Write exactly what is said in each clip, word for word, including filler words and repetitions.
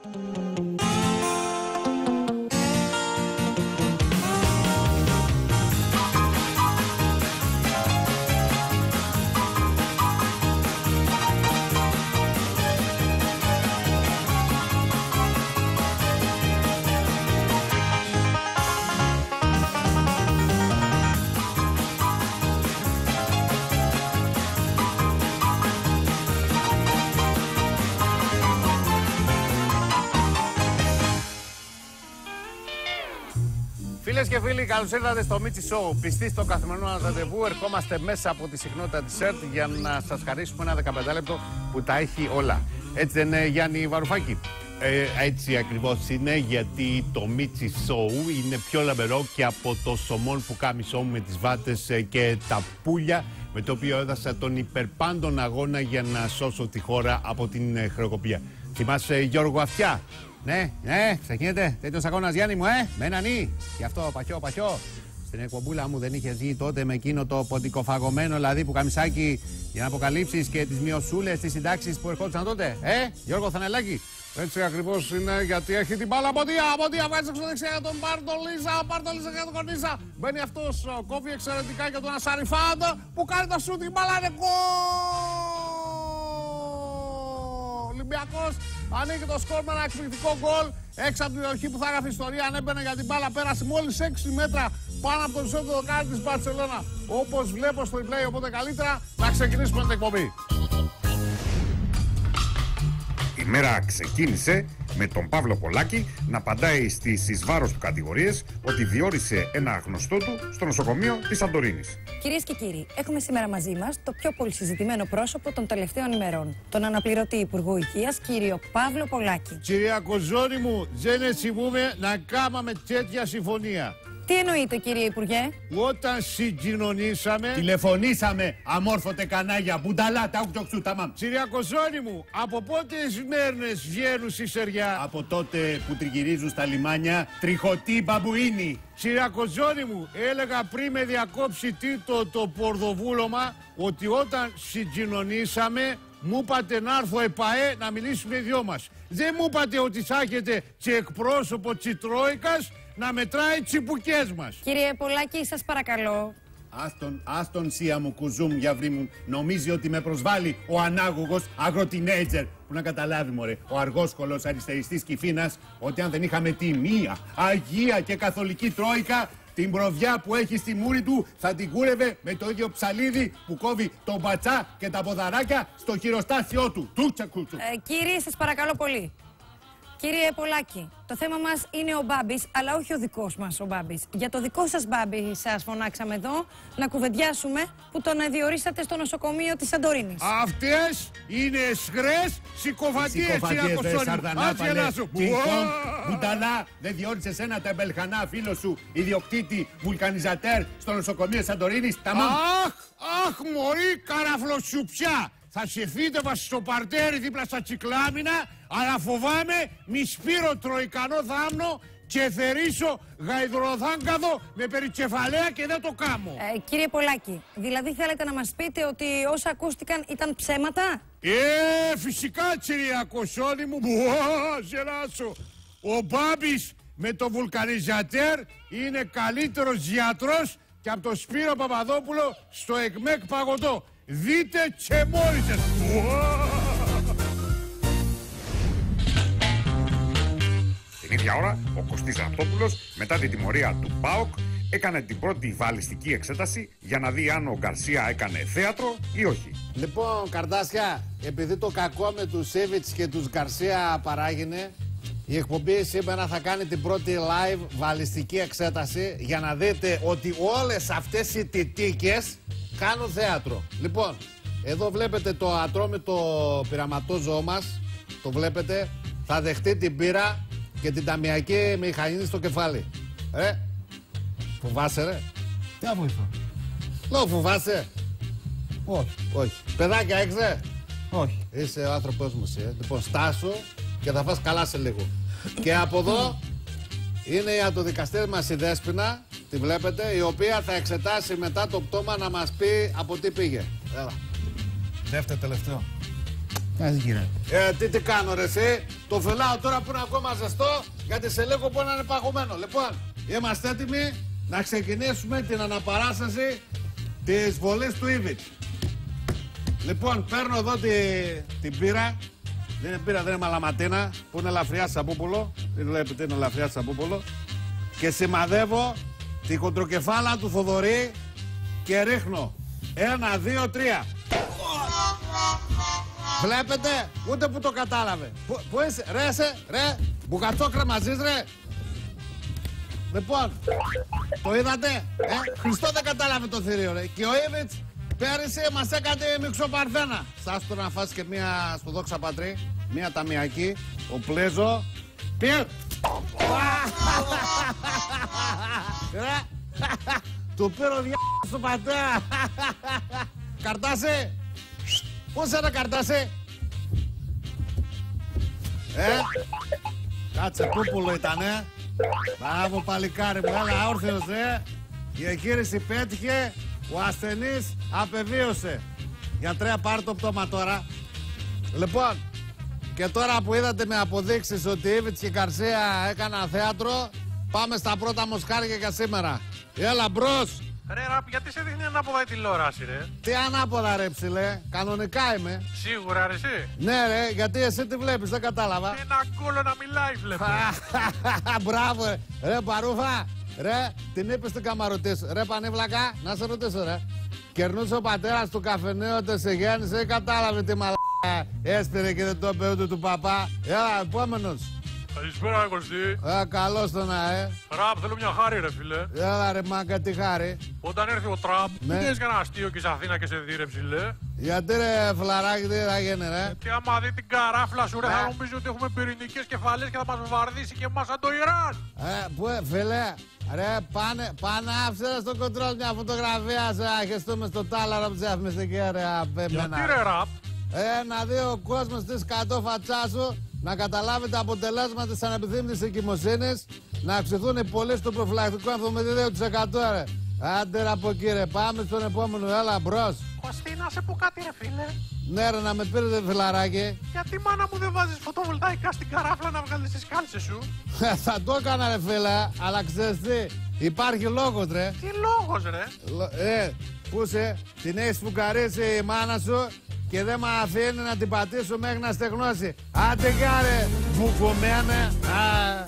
Φίλες και φίλοι, καλώς ήρθατε στο Μίτσι Show. Πιστοί στο καθημερινό μας ραντεβού, ερχόμαστε μέσα από τη συχνότητα της ΕΡΤ για να σας χαρίσουμε ένα δεκαπέντε λεπτό που τα έχει όλα. Έτσι δεν είναι, Γιάννη Βαρουφάκη? Ε, έτσι ακριβώς είναι, γιατί το Μίτσι Show είναι πιο λαμπερό και από το σωμόν που κάμισό μου με τις βάτες και τα πουλια, με το οποίο έδωσα τον υπερπάντων αγώνα για να σώσω τη χώρα από την χρεοκοπία. Θυμάσαι, Γιώργο Αυτιά? Ναι, ναι, ξεκινείται τέτοιος αγώνας, Γιάννη μου, ε, με έναν ή. Γι' αυτό, παχιό, παχιό. Στην εκπομπούλα μου δεν είχε βγει τότε με εκείνο το ποντικοφαγωμένο δηλαδή που καμισάκι για να αποκαλύψεις και τις μειωσούλες, τις συντάξεις που ερχόντουσαν τότε. Ε, Γιώργο Θανελάκη. Έτσι ακριβώς είναι, γιατί έχει την μπάλα. Μποντία, μποντία, βγάζει έξω δεξιά για τον Μπαρτολίζα. Μπαρτολίζα για τον Κορνίζα. Μπαίνει αυτός, κόβει εξαιρετικά για τον Ασαριφάντα που κάνει το σούτ. Η μπάλα είναι γκολ. Ολυμπιακός ανοίγει το σκορ με ένα εκπληκτικό γκολ έξω από την περιοχή που θα έγραφε ιστορία. Αν έμπαινε για την μπάλα, πέρασε μόλις έξι μέτρα πάνω από τον σώμα του δοκάρι της Μπαρσελόνα. Όπως βλέπω στο replay, οπότε καλύτερα να ξεκινήσουμε την εκπομπή. Η μέρα ξεκίνησε με τον Παύλο Πολάκη να απαντάει στις εις βάρος του κατηγορίες ότι διόρισε ένα γνωστό του στο νοσοκομείο της Σαντορίνης. Κυρίες και κύριοι, έχουμε σήμερα μαζί μας το πιο πολύ συζητημένο πρόσωπο των τελευταίων ημερών, τον αναπληρωτή Υπουργό Υγείας, κύριο Παύλο Πολάκη. Κυρία Κοζόνη μου, δεν ετσιμούμε να κάμαμε τέτοια συμφωνία. Τι εννοείτε, κύριε Υπουργέ? Όταν συγκοινωνήσαμε... Τηλεφωνήσαμε, αμόρφωτε κανάγια, μπουνταλά, τα ουκτοξού, τα μάμ. Κυρία Κοζόνη μου, από πότε οι Σμέρνες βγαίνουν στη Σεριά? Από τότε που τριγυρίζουν στα λιμάνια τριχωτοί μπαμπουίνοι. Κυρία Κοζόνη μου, έλεγα πριν με διακόψει Τίτο το πορδοβούλωμα ότι όταν συγκοινωνήσαμε μου είπατε να έρθω ΕΠΑΕ να μιλήσουμε οι δυο μας. Δεν μου είπατε ότι θα έχετε και εκπρόσωπο της Τρόικας να μετράει τσιπουκές μας. Κύριε Πολάκη, σας παρακαλώ. Άστον, άστον σία μου κουζούμ για βρήμουν. Νομίζει ότι με προσβάλλει ο ανάγωγος αγροτινέιτζερ. Που να καταλάβει μωρέ, ο αργόσκολος αριστεριστής Κυφίνας, ότι αν δεν είχαμε τη μία αγία και καθολική Τρόικα, την προβιά που έχει στη μούρη του θα την κούρευε με το ίδιο ψαλίδι που κόβει τον μπατσά και τα ποδαράκια στο χειροστάσιό του. Τούτσα κούτσου. Ε, κύριε, σας παρακαλώ πολύ. Κύριε Πολάκη, το θέμα μας είναι ο Μπάμπης, αλλά όχι ο δικός μας ο Μπάμπης. Για το δικό σας Μπάμπη σας φωνάξαμε εδώ να κουβεντιάσουμε που τον διορίσατε στο νοσοκομείο της Σαντορίνης. Αυτές είναι σχρές συκοφαντίες, Συκοφαντίες, δε σαρδανάπαλε. Λοιπόν, Μπουταλά, δεν διόρισες ένα τεμπελχανά φίλο σου, ιδιοκτήτη βουλκανιζατέρ στο νοσοκομείο Σαντορίνης. Τα μάμ. Αχ, αχ, μωρή καραφλοσιουπιά. Θα σε φύτευα στο παρτέρι δίπλα στα τσικλάμινα, αλλά φοβάμαι μη σπείρω τροϊκανό θάμνο και θερήσω γαϊδροθάγκαδο με περικεφαλαία και δεν το κάμω. Ε, κύριε Πολάκη, δηλαδή θέλετε να μας πείτε ότι όσα ακούστηκαν ήταν ψέματα? Ε, φυσικά, κυρία Κοσόνη μου, μπουά, γελάσω. Ο Μπάμπης με το βουλκανιζατέρ είναι καλύτερος γιατρός και από τον Σπύρο Παπαδόπουλο στο ΕΚΜΕΚ Παγωτό. Δείτε και μόλις σας. Την ίδια ώρα, ο Κωστής Ραπτόπουλος, μετά την τιμωρία του ΠΑΟΚ, έκανε την πρώτη βαλιστική εξέταση για να δει αν ο Γκαρσία έκανε θέατρο ή όχι. Λοιπόν, Καρδάσια, επειδή το κακό με τους Σέβιτς και τους Γκαρσία παράγινε, η εκπομπή σήμερα θα κάνει την πρώτη live βαλιστική εξέταση για να δείτε ότι όλες αυτές οι τιτίκες κάνουν θέατρο. Λοιπόν, εδώ βλέπετε το ατρόμητο πειραματόζωό μας. Το βλέπετε. Θα δεχτεί την πύρα και την ταμιακή μηχανή στο κεφάλι. Ε, φοβάσαι ρε? Τι αβοηθώ? Λέω φοβάσαι? Όχι. Όχι. Παιδάκια έχεις ρε? Όχι. Είσαι ο άνθρωπός μου εσύ. Ε. Λοιπόν, στάσου και θα φας καλά σε λίγο. Και από εδώ είναι η ατοδικαστής μας η Δέσποινα, τη βλέπετε, η οποία θα εξετάσει μετά το πτώμα να μας πει από τι πήγε. Έλα. Δεύτερο τελευταίο. Ε, τι τι κάνω ρε εσύ? Το φυλάω τώρα που είναι ακόμα ζεστό, γιατί σε λίγο μπορεί να είναι παγωμένο. Λοιπόν, είμαστε έτοιμοι να ξεκινήσουμε την αναπαράσταση της βολής του Ήβιτς. Λοιπόν, παίρνω εδώ τη, την πύρα. Δεν είναι πύρα, δεν είναι μαλαματίνα, που είναι ελαφριά σαπούπουλο. Δεν βλέπετε, είναι ελαφριά σαπούπουλο. Και σημαδεύω τη χοντροκεφάλα του Θοδωρή και ρίχνω. Ένα, δύο, τρία. Βλέπετε, ούτε που το κατάλαβε. Πού, πού είσαι, ρε, σε, ρε, μπουκατσόκρεμα ζεις, ρε. Λοιπόν, το είδατε, ε, Χριστό δεν κατάλαβε το θηρίο, ρε. Και ο Ήβιτς πέρυσι μας έκανε μιξοπαρθένα. Σας το να φας και μία στο Δόξα Πατρί, μία ταμιακή, ο Πλέζο. Πιε. Ρε, του πήρε ο διάλογος στο πατέρα. Καρτάσε. Πώς είναι Καρτάσε. Ε, κάτσε πούπουλο ήτανε. Μπράβο παλικάρι μου, έλα όρθιος ρε. Η εγχείρηση πέτυχε, ο ασθενής απεβίωσε. Γιατρέ, πάρ' το πτώμα τώρα. Λοιπόν, και τώρα που είδατε με αποδείξεις ότι η Ήβιτς και η Γκαρσία έκαναν θέατρο, πάμε στα πρώτα μοσχάρια για σήμερα. Έλα μπρος. Ρε Ραπ, γιατί σε δείχνει ανάποδα η τηλεόραση, ρε? Τι ανάποδα ρε ψηλέ, κανονικά είμαι. Σίγουρα ρε εσύ? Ναι ρε, γιατί εσύ τι βλέπεις, δεν κατάλαβα. Ένα κόλλο να μιλάει βλέπω. Μπράβο ρε, ρε Παρούφα, ρε, την είπες στην καμαρωτή σου. Ρε Πανίβλακα, να σε ρωτήσω ρε. Κερνούσε ο πατέρας του καφενείου ότι σε γέννησε ή κατάλαβε τι μαλάκα έσπηρε και δεν το είπε ούτε του παπά. Έλα, επόμενος. Καλησπέρα, ρε Κωστή. Ε, καλώς το να, ε. Ραπ, θέλω μια χάρη, ρε φίλε. Έλα, ρε μάγκα, τι χάρη. Όταν έρθει ο Τραμπ, Ναι. μην κάνεις κανένα αστείο και σε Αθήνα και σε δει, ρε ψηλέ. Γιατί ρε φλαράκι, τι θα γίνει, ρε. Και άμα δει την καράφλα σου, ρε, Ε. θα νομίζει ότι έχουμε πυρηνικές κεφαλές και θα μας βομβαρδίσει και εμάς σαν το Ιράν. Ε, που, ε, φίλε, ρε, πάνε, πάνε άφησε στο κοντρόλ μια φωτογραφία, σε αχαιστούμε στο τάλαρο που διαφημιστική, ρε, απέμενα. Γιατί ρε Ραπ? Ε, να δει ο κόσμος της κατόφατσά σου, να καταλάβει τα αποτελέσματα της ανεπιθύμητης εγκυμοσύνης, να αυξηθούν οι πωλήσεις του προφυλακτικού εβδομήντα δύο τοις εκατό, ρε. Άντε ρε από εκεί, ρε, πάμε στον επόμενο, έλα μπρος. Κωστή, να σε πω κάτι, ρε φίλε. Ναι ρε, να με πήρετε φιλαράκι. Γιατί μάνα μου δεν βάζεις φωτοβολταϊκά στην καράφλα να βγάλεις τις κάλτσες σου? Θα το έκανα ρε φίλε, αλλά ξέρεις τι, υπάρχει λόγος ρε. Τι λόγος, ρε? Λο- Ε, πού είσαι, την έχεις φουκαρίσει η μάνα σου και δεν με αφήνει να την πατήσω μέχρι να στεγνώσει. Άντε κάρε, βουκωμένα. Α.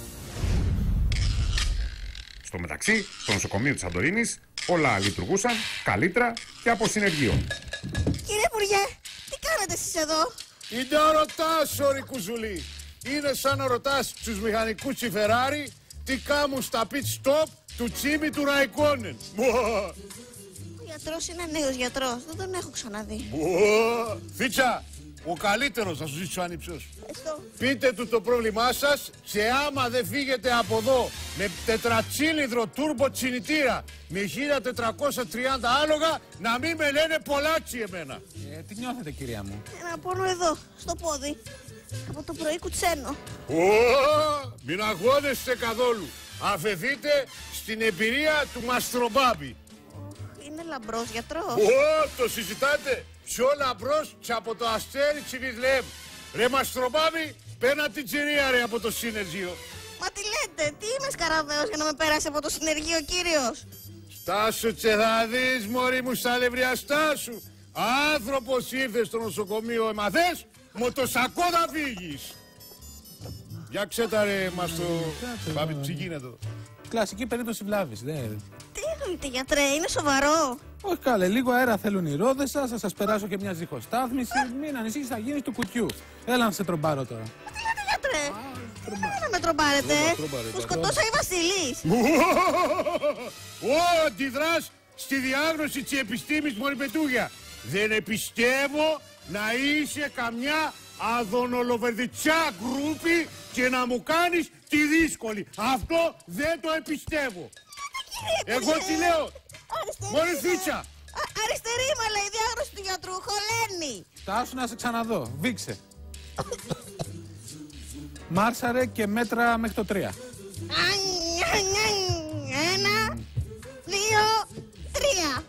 Στο μεταξύ, στο νοσοκομείο της Σαντορίνης όλα λειτουργούσαν καλύτερα και από συνεργείο. Κύριε Υπουργέ, τι κάνετε εσείς εδώ? Είναι ο ρωτάς, ωρη κουζουλή. Είναι σαν να ρωτάς τους μηχανικούς της Ferrari τι κάμουν στα pit stop του Τσίμι του Ραϊκόνεν. Ο γιατρός είναι νέος γιατρός, δεν τον έχω ξαναδεί. Φίτσα, ο καλύτερος θα σου ζήσει ο ανήψιος. Ευχαριστώ. Πείτε του το πρόβλημά σας και άμα δεν φύγετε από εδώ με τετρατσίλινδρο τούρμπο τσινητήρα με χίλια τετρακόσια τριάντα άλογα να μην με λένε πολλάτσι εμένα. Ε, τι νιώθετε, κυρία μου? Ένα πόνο εδώ, στο πόδι. Από το πρωί κουτσένω. Ω, μην αγχώνεστε καθόλου. Αφεθείτε στην εμπειρία του Μαστρομπάμπη. Είναι λαμπρός γιατρός. Ω, το συζητάτε. Πιο λαμπρός και από το αστέρι της Βιθλεέμ. Ρε Μαστρομπάμπη, παίρνα την τσιρία ρε από το συνεργείο. Μα τι λέτε, τι είμαι σκαραβαίος για να με πέρασε από το συνεργείο κύριος? Στάσου τσε θα δεις μωρή μου στα λευριαστά σου. Άνθρωπος ήρθε στο νοσοκομείο εμαθές, μοτοσακό θα φύγεις. Για ξέτα ρε μας το Μπάμπη τι γίνεται εδώ. Κλασική περίπτωση βλάβης, δεν. Τι εννοείτε γιατρέ, είναι σοβαρό? Όχι καλέ, λίγο αέρα θέλουν οι ρόδες σας, θα σας περάσω και μια ζυχοστάθμιση. Μην ανησύχεις, θα γίνεις του κουτιού. Έλα να σε τρομπάρω τώρα. Μα τι λέτε γιατρέ? Έλα να με τρομπάρετε. Που σκοτώσα η Βασιλής. Ω, αντιδράς στη διάγνωση της επιστήμης μωρή πετούγια. Δεν επιστεύω να είσαι καμιά αδωνολοβερδιτσιά γκρούπι και να μου κάνεις τη δύσκολη. Αυτό δεν το επιστεύω. Εγώ τι λέω, μωρή Φίτσα. Α, αριστερή μα λέει, η διάγνωση του γιατρού, χωλένει. Στάσου να σε ξαναδώ, βήξε. Μάρσαρε και μέτρα μέχρι το τρία. Ένα, δύο, τρία.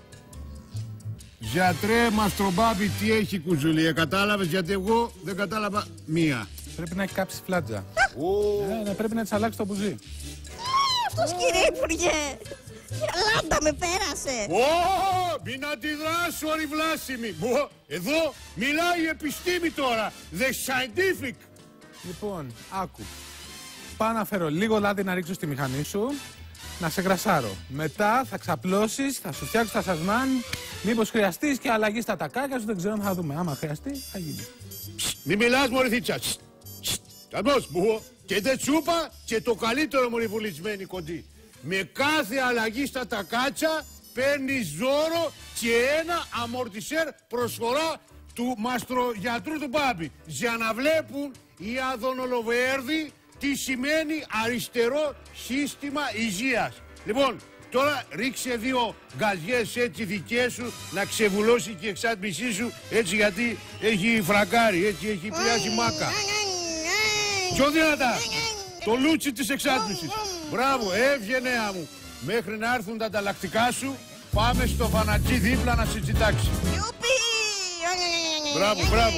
Γιατρέ Μαστρομπάμπη, τι έχει κουζουλία, κατάλαβες, γιατί εγώ δεν κατάλαβα μία. Πρέπει να έχει κάψει φλάτζα. Ε, ναι, πρέπει να της αλλάξει το μπουζί. Αυτός, κύριε Υπουργέ. Λάμπα με πέρασε. Ω, μην αντιδράσω, ωρι βλάσιμη. Εδώ μιλάει η επιστήμη τώρα. The scientific. Λοιπόν, άκου. Πάω να φέρω λίγο λάδι να ρίξω στη μηχανή σου, να σε γρασάρω. Μετά θα ξαπλώσεις, θα σου φτιάξω τα σασμάν. Μήπως χρειαστείς και αλλαγή στα τακάκια σου, δεν ξέρω, θα δούμε. Άμα χρειαστεί, θα γίνει. Μη μιλάς, μωρή θίτσα. Καμπός, μου. Και δεν τσούπα και το καλύτερο, μωρή βουλισμένη κοντή. Με κάθε αλλαγή στα τακάτσα παίρνεις δώρο και ένα αμορτισέρ προσφορά του μαστρογιατρού του Μπάμπη. Για να βλέπουν οι αδωνολοβέρδοι τι σημαίνει αριστερό σύστημα υγείας. Λοιπόν, τώρα ρίξε δύο γκαζιές έτσι δικές σου να ξεβουλώσει και η εξάτμισή σου έτσι, γιατί έχει φραγκάρει, έτσι έχει πιάσει μάκα. Πιο δυνατά, το λούτσι της εξάτμισης. Μπράβο, έβγαινε μου. Μέχρι να έρθουν τα ανταλλακτικά σου, πάμε στο φανατζή δίπλα να συζητάξει. Μπράβο, μπράβο.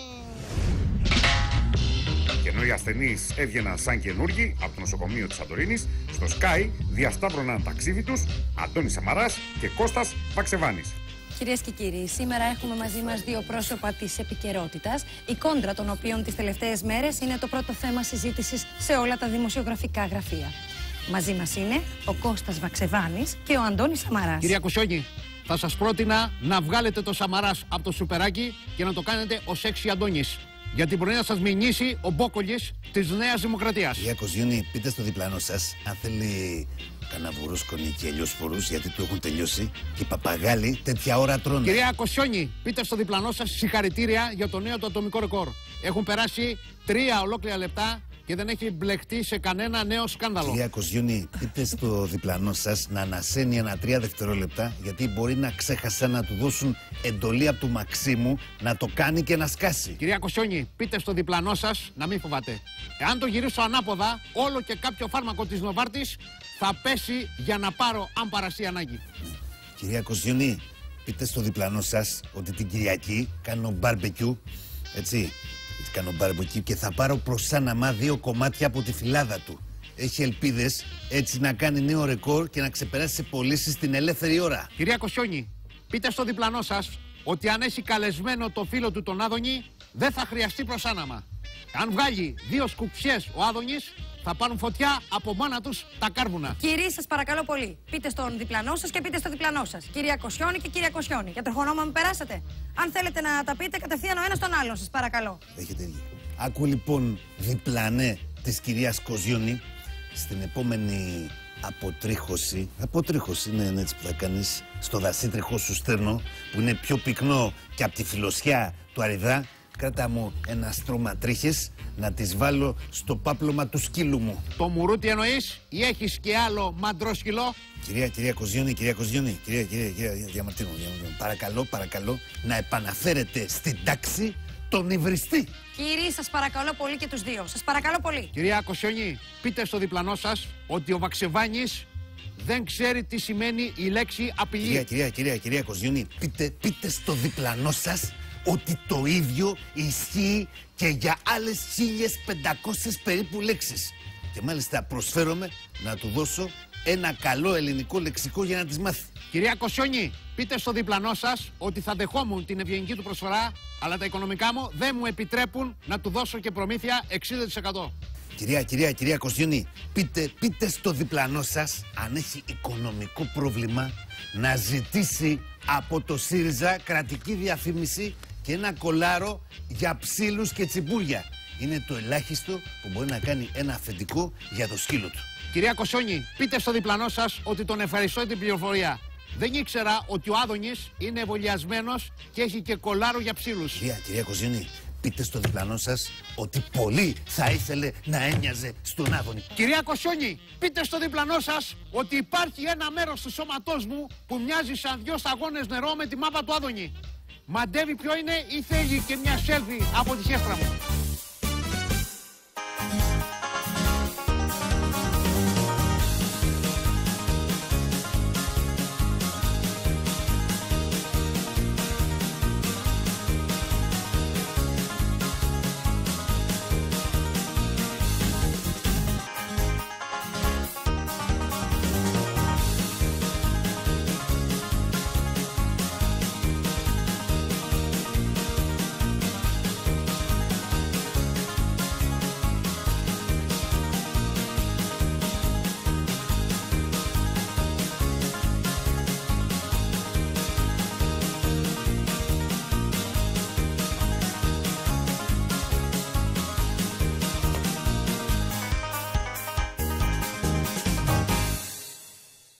Και ενώ οι ασθενείς έβγαιναν σαν καινούργοι από το νοσοκομείο της Σαντορίνης, στο Sky διασταύρωναν ταξίδι τους Αντώνης Σαμαράς και Κώστας Βαξεβάνης. Κυρίες και κύριοι, σήμερα έχουμε μαζί μας δύο πρόσωπα της επικαιρότητας, η κόντρα των οποίων τις τελευταίες μέρες είναι το πρώτο θέμα συζήτησης σε όλα τα δημοσιογραφικά γραφεία. Μαζί μας είναι ο Κώστας Βαξεβάνης και ο Αντώνης Σαμαράς. Κυρία Κουσιόγη, θα σας πρότεινα να βγάλετε το Σαμαράς από το σουπεράκι και να το κάνετε ο Σέξι Αντώνης. Γιατί μπορεί να σας μηνύσει ο μπόκολης της Νέας Δημοκρατίας. Κυρία Κοζιούνη, πείτε στο διπλανό σας αν θέλει καναβουρούσκονη και ελιοσφορούς, γιατί του έχουν τελειώσει και οι παπαγάλοι τέτοια ώρα τρώνε. Κυρία Κοσιόνη, πείτε στο διπλανό σας συγχαρητήρια για το νέο του ατομικό ρεκόρ. Έχουν περάσει τρία ολόκληρα λεπτά και δεν έχει μπλεχτεί σε κανένα νέο σκάνδαλο. Κυρία Κοζιούνη, πείτε στο διπλανό σας να ανασένει ένα τρία δευτερόλεπτα, γιατί μπορεί να ξέχασαν να του δώσουν εντολή από του Μαξίμου να το κάνει και να σκάσει. Κυρία Κοσιόνη, πείτε στο διπλανό σας να μην φοβάται. Εάν το γυρίσω ανάποδα, όλο και κάποιο φάρμακο της Νοβάρτης θα πέσει για να πάρω αν παραστεί ανάγκη. Κυρία Κοζιούνη, πείτε στο διπλανό σας ότι την Κυριακή κάνω μπάρμπεκιου, έτσι. Κάνω μπαρμπεκιού και θα πάρω προς άναμα δύο κομμάτια από τη φυλάδα του. Έχει ελπίδες έτσι να κάνει νέο ρεκόρ και να ξεπεράσει σε πωλήσεις την ελεύθερη ώρα. Κυρία Κοσιόνη, πείτε στο διπλανό σας ότι αν έχει καλεσμένο το φίλο του τον Άδωνη, δεν θα χρειαστεί προς άναμα. Αν βγάλει δύο σκουψιές ο Άδωνης, θα πάρουν φωτιά από μόνα τους τα κάρβουνα. Κύριοι, σας παρακαλώ πολύ, πείτε στον διπλανό σας και πείτε στο διπλανό σας. Κυρία Κοσιόνη και κυρία Κοσιόνη. Για τροχονόμα με περάσατε. Αν θέλετε να τα πείτε, κατευθείαν ο ένας τον άλλον, σας παρακαλώ. Έχετε δίκιο. Άκου λοιπόν, διπλανέ της κυρίας Κοζιόνη, στην επόμενη αποτρίχωση. Αποτρίχωση είναι έτσι που θα κάνεις στο δασίτριχο σου στέρνο, που είναι πιο πυκνό και από τη φιλοσιά του Αριδά. Κράτα μου ένα στρώμα τρίχες να τις βάλω στο πάπλωμα του σκύλου μου. Το μουρούτι εννοείς ή έχεις και άλλο μαντρό σκυλό? Κυρία, κυρία Κοζιόνη, κυρία Κοζιόνη, κυρία, κυρία, κυρία Διαμαρτίνο, Διαμαρτίνο, παρακαλώ, παρακαλώ να επαναφέρετε στην τάξη τον υβριστή. Κύριοι, σας παρακαλώ πολύ και τους δύο. Σας παρακαλώ πολύ. Κυρία Κοσιόνη, πείτε στο διπλανό σας ότι ο Βαξεβάνης δεν ξέρει τι σημαίνει η λέξη απειλή. Κυρία, κυρία, κυρία, κυρία Κοζιόνη, πείτε, πείτε στο διπλανό σας ότι το ίδιο ισχύει και για άλλες χίλιες πεντακόσιες περίπου λέξεις. Και μάλιστα προσφέρομαι να του δώσω ένα καλό ελληνικό λεξικό για να τις μάθει. Κυρία Κοσιόνη, πείτε στο διπλανό σας ότι θα δεχόμουν την ευγενική του προσφορά, αλλά τα οικονομικά μου δεν μου επιτρέπουν να του δώσω και προμήθεια εξήντα τοις εκατό. Κυρία, κυρία, κυρία Κοζιόνη, πείτε, πείτε στο διπλανό σας αν έχει οικονομικό πρόβλημα να ζητήσει από το ΣΥΡΙΖΑ κρατική διαφήμιση και ένα κολάρο για ψήλους και τσιμπούρια. Είναι το ελάχιστο που μπορεί να κάνει ένα αφεντικό για το σκύλο του. Κυρία Κοσιόνη, πείτε στο διπλανό σας ότι τον ευχαριστώ την πληροφορία. Δεν ήξερα ότι ο Άδωνης είναι εμβολιασμένος και έχει και κολάρο για ψήλους. Κυρία, κυρία Κοζιόνη, πείτε στο διπλανό σας ότι πολύ θα ήθελε να έμοιαζε στον Άδωνη. Κυρία Κοσιόνη, πείτε στο διπλανό σας ότι υπάρχει ένα μέρος του σώματός μου που μοιάζει σαν δυο σταγόνες νερό με τη μάπα του Άδωνη. Μαντεύει ποιο είναι ή θέλει και μια σέλφι από τη χέφρα μου?